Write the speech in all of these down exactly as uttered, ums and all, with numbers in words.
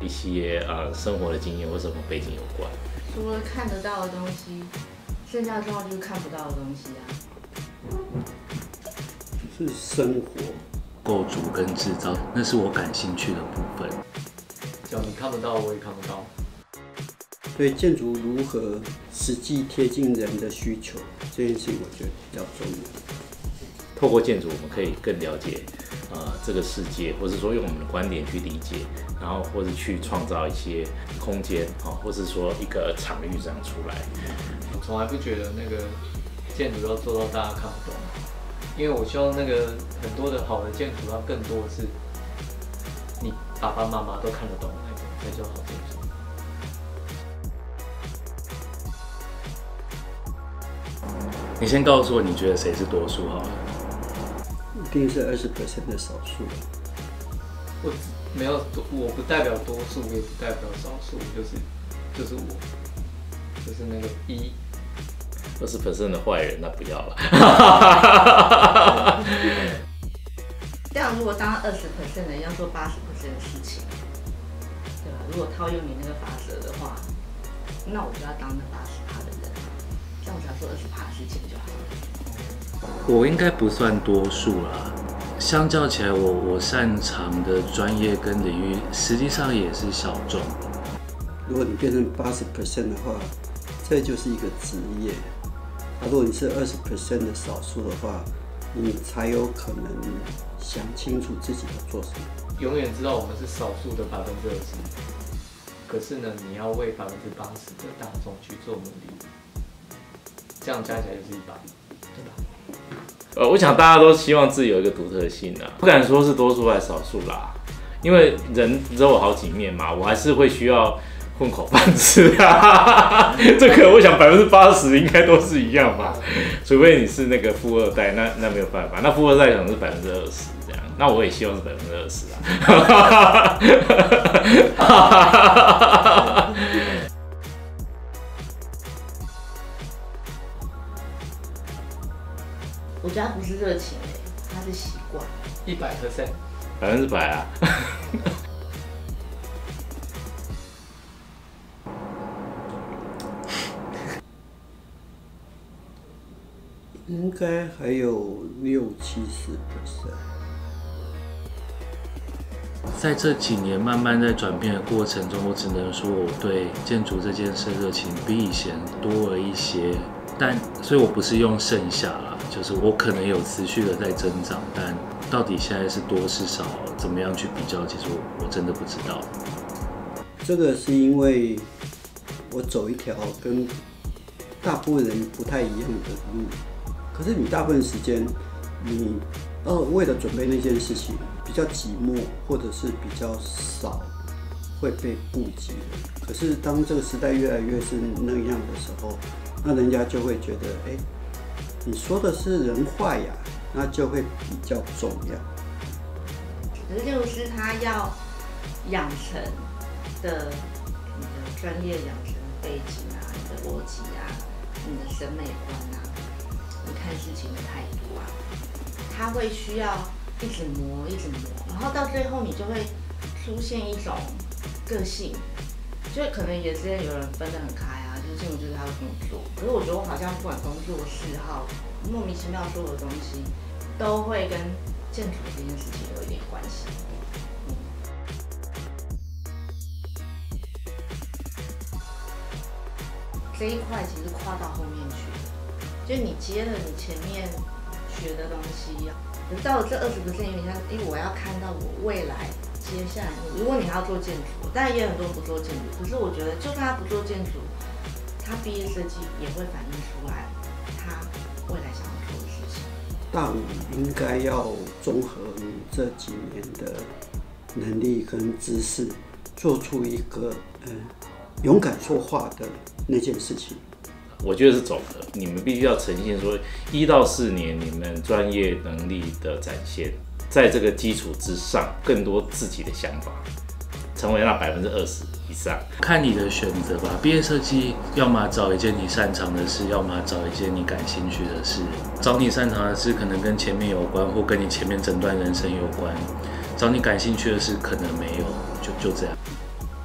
一些呃生活的经验或什么背景有关。 除了看得到的东西，剩下的状况就是看不到的东西啊。 是生活、 构筑跟制造，那是我感兴趣的部分。 只要你看不到，我也看不到。 对建筑如何实际贴近人的需求这件事情，我觉得比较重要。 透过建筑，我们可以更了解呃这个世界，或是说用我们的观点去理解，然后或是去创造一些空间，哦，或是说一个场域这样出来。 我从来不觉得那个建筑要做到大家看不懂，因为我希望那个很多的好的建筑，它更多的是你爸爸妈妈都看得懂的那种才叫好建筑。 你先告诉我，你觉得谁是多数好了？ 一定是二十 percent 的少数。 我没有，我不代表多数，也不代表少数，就是就是我，就是那个一。 二十 percent 的坏人，那不要了。 这样如果当二十 percent 的人要做八十 percent 的事情，对吧？如果套用你那个法则的话，那我就要当那八十趴的人，这样我只要做二十趴的事情就好了。 我应该不算多数啦，相较起来我，我擅长的专业跟领域，实际上也是小众。 如果你变成八十 percent 的话，这就是一个职业。啊，如果你是二十 percent 的少数的话，你才有可能想清楚自己要做什么。 永远知道我们是少数的百分之二十，可是呢，你要为百分之八十的大众去做努力，这样加起来就是一百，对吧？ 呃，我想大家都希望自己有一个独特性啊，不敢说是多数还是少数啦，因为人只有好几面嘛，我还是会需要混口饭吃啊。这个我想百分之八十应该都是一样吧，除非你是那个富二代，那那没有办法，那富二代可能是百分之二十这样，那我也希望是百分之二十啊。 我觉得它不是热情诶，它是习惯。 一百 percent， 百分之百啊。 应该还有六七十 percent。 在这几年慢慢在转变的过程中，我只能说我对建筑这件事热情比以前多了一些，但所以我不是用剩下啦，就是我可能有持续的在增长，但到底现在是多是少，怎么样去比较，其实我我真的不知道。 这个是因为我走一条跟大部分人不太一样的路，可是你大部分时间你呃为了准备那件事情比较寂寞，或者是比较少会被顾及的。可是当这个时代越来越是那样的时候，那人家就会觉得，哎、欸，你说的是人坏呀，那就会比较重要。 可是建筑师他要养成的你的专业养成背景啊，你的逻辑啊，你的审美观啊，你看事情的态度啊，他会需要一直磨，一直磨，然后到最后你就会出现一种个性，就可能也是有人分得很开啊，就是建筑就是他会这么做。可是我觉得我好像不管工作嗜好，莫名其妙所有的东西都会跟建筑这件事情有一点关系。这一块其实跨到后面去了，就是你接了你前面学的东西，可是到了这二十%，有点像，因为我要看到我未来接下来，如果你还要做建筑，当然也有很多不做建筑，可是我觉得就算他不做建筑，他毕业设计也会反映出来他未来想要做的事情。 大五应该要综合你这几年的能力跟知识，做出一个呃勇敢说话的那件事情。 我觉得是总和，你们必须要呈现说一到四年你们专业能力的展现，在这个基础之上，更多自己的想法，成为那百分之二十以上。 看你的选择吧。毕业设计，要么找一件你擅长的事，要么找一件你感兴趣的事。找你擅长的事，可能跟前面有关，或跟你前面整段人生有关；找你感兴趣的事，可能没有，就就这样。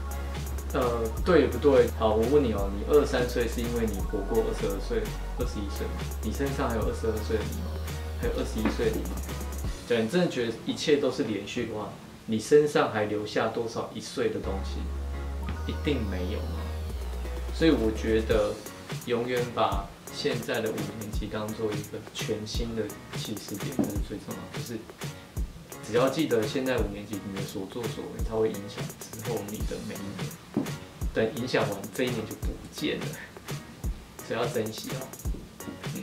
呃，对也不对？好，我问你哦，你二十三岁是因为你活过二十二岁、二十一岁，你身上还有二十二岁的你吗？还有二十一岁的你吗？对，你真的觉得一切都是连续的话，你身上还留下多少一岁的东西？一定没有嘛。所以我觉得，永远把现在的五年级当做一个全新的起始点，这是最重要的。就是只要记得现在五年级你的所作所为，它会影响之后你的每一年。等影响完这一年就不见了，所以要珍惜哦。嗯。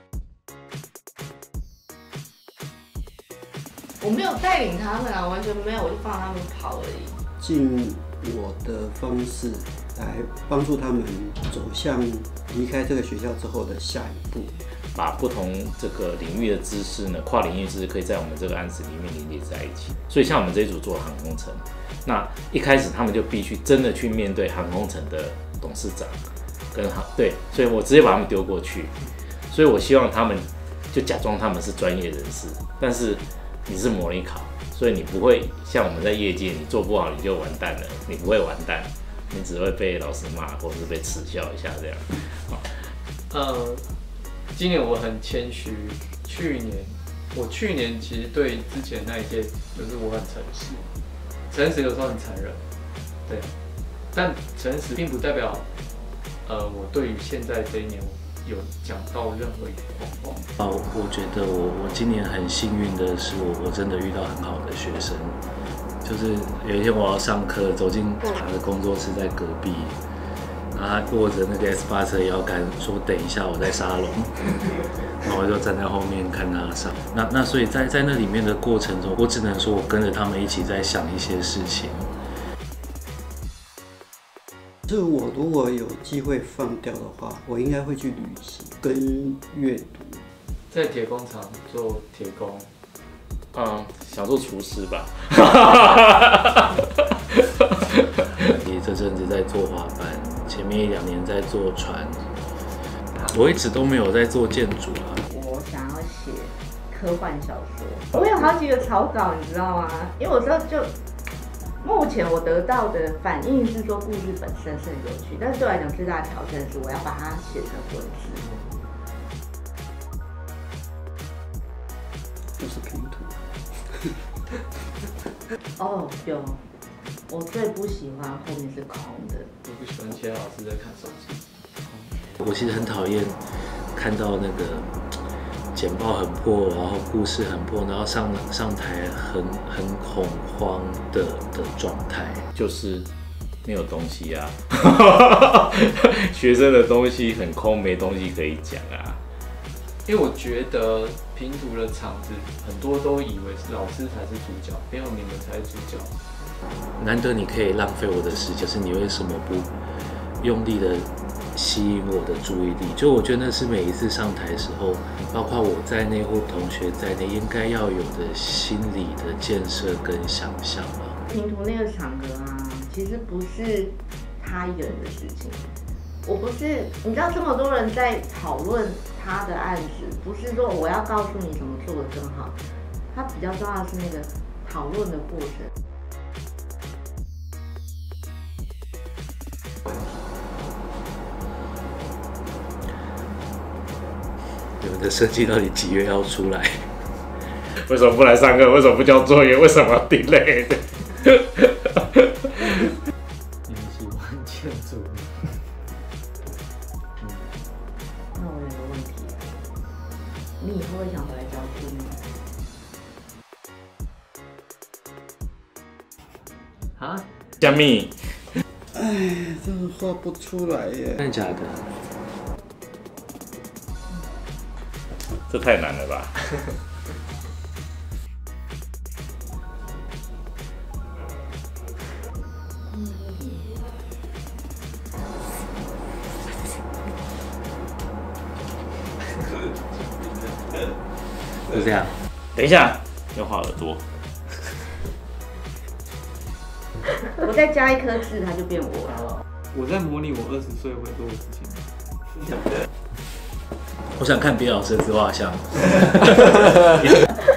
我没有带领他们啊，完全没有，我就放他们跑而已。 尽我的方式来帮助他们走向离开这个学校之后的下一步。 把不同这个领域的知识呢，跨领域知识可以在我们这个案子里面连接在一起。所以像我们这一组做航空城，那一开始他们就必须真的去面对航空城的董事长跟航对，所以我直接把他们丢过去。所以我希望他们就假装他们是专业人士，但是你是模拟考，所以你不会像我们在业界，你做不好你就完蛋了，你不会完蛋，你只会被老师骂或者是被耻笑一下这样。 呃，今年我很谦虚，去年我去年其实对之前那一届就是我很诚实，诚实有时候很残忍，对，但诚实并不代表呃我对于现在这一年有讲到任何一个谎话。 哦，我觉得我我今年很幸运的是我我真的遇到很好的学生，就是有一天我要上课，走进他的工作室在隔壁，然后他握着那个 S 八 车摇杆说等一下我在沙龙，然后我就站在后面看他上。那那所以在在那里面的过程中，我只能说我跟着他们一起在想一些事情。 就是我如果有机会放掉的话，我应该会去旅行跟阅读。 在铁工厂做铁工， 嗯，想做厨师吧。 也这阵子在做滑板，前面一两年在做船，我一直都没有在做建筑啊。 我想要写科幻小说，我有好几个草稿，你知道吗？因为我说就。目前我得到的反应是说，故事本身是很有趣，但是对我来讲最大的挑战是我要把它写成文字。 就是拼图。 哦，有，我最不喜欢后面是空的。 我不喜欢其他老师在看手机。 我其实很讨厌看到那个简报很破，然后故事很破，然后上上台很很恐慌的的状态， 就是没有东西啊，学生的东西很空，没东西可以讲啊。 因为我觉得拼图的场子很多都以为是老师才是主角，没有你们才是主角。 难得你可以浪费我的时间，是你为什么不用力的吸引我的注意力？就我觉得那是每一次上台的时候，包括我在内或同学在内，应该要有的心理的建设跟想象啊。 拼图那个场合啊，其实不是他一个人的事情。我不是，你知道这么多人在讨论他的案子，不是说我要告诉你怎么做得更好，他比较重要的是那个讨论的过程。 你们的设计到底几月要出来？ 为什么不来上课？为什么不交作业？为什么要 delay 的？ 你们喜欢建筑？ 嗯，那我有个问题，你以后会想回来教书吗？ 啊？ 加密？ 哎，这个画不出来耶。 真的假的？ 这太难了吧？ 就这样。 等一下，要画耳朵。 我再加一颗痣，它就变我了。 我在模拟我二十岁会做的事情。 我想看别老师的自画像。